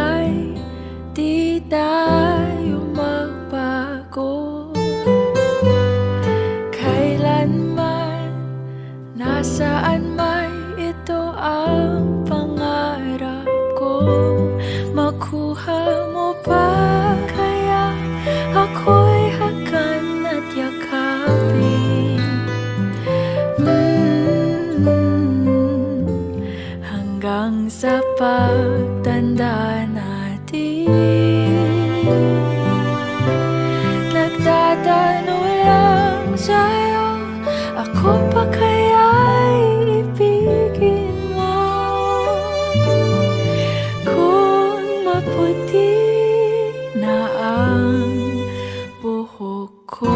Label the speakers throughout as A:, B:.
A: ay di tayo magbago. Kailanman, nasaan may ito ang pangarap ko. Makuha mo ba kaya ako'y hagan at yakapin? Hanggang sa pagtanda natin, nagtatanong lang sa'yo, ako pa kaya'y ibigin mo? Kung maputi na ang buhok ko,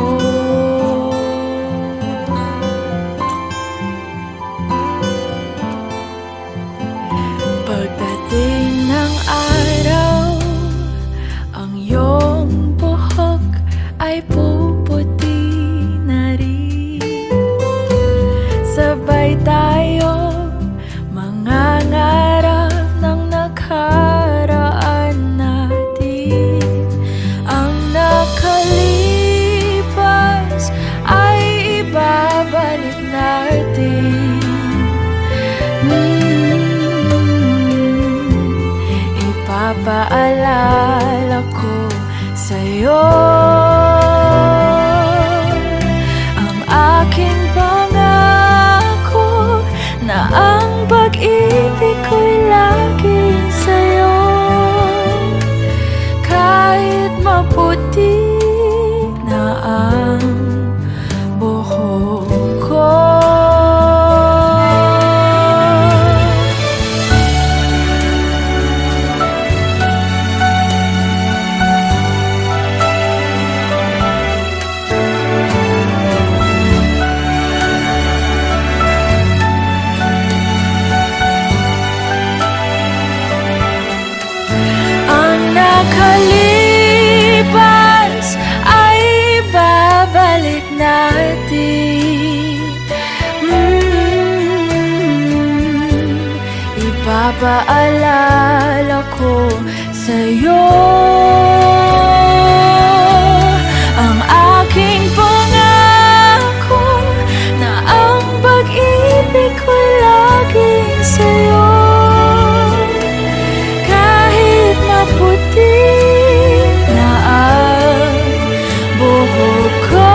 A: pagdating ng araw, ang iyong buhok ay puputi na rin. Sabay tayo mangangarap ng nakaraan natin. Ang nakalipas ay ibabalik natin. Ipapaalala ko sa'yo ang aking pangako na ang pag-ibig ko'y laging sa'yo. Kahit maputi na ang buhok ko, nakalipas ay babalik natin. Ipapaalala ko sa'yo ang aking pangako na ang pag-ibig ko'y laging sa'yo. Maputi na ang buhok ko,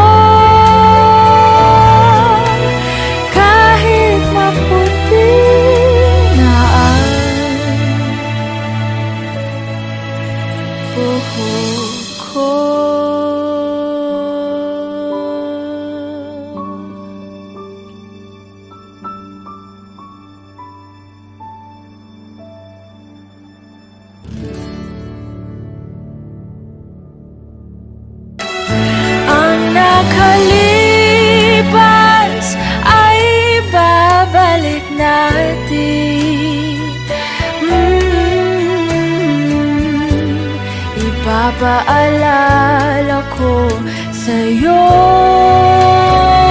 A: kahit maputi na ang buhok ko. Nakalipas ay babalik natin. Ipapaalala ko sa'yo